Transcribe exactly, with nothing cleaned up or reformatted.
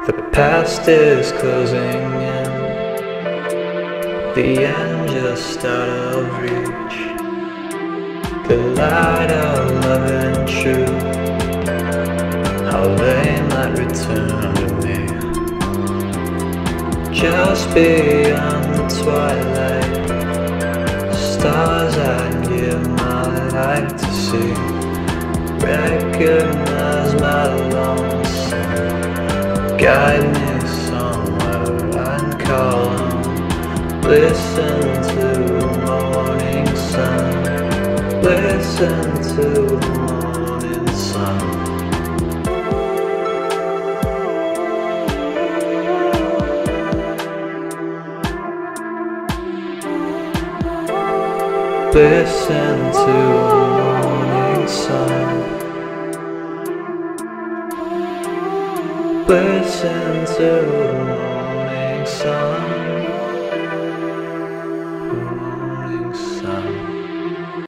The past is closing in, the end just out of reach. The light of love and truth, how they might return to me. Just beyond the twilight, stars I'd give my life to see. Recognize my lonesome, guide me somewhere I'd call home. Listen to the morning sun, listen to the morning sun. Listen to the morning sun, listen to the morning sun.